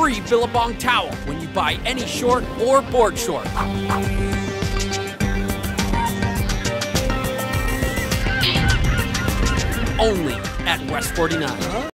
free Billabong towel when you buy any short or board short. Only at West 49.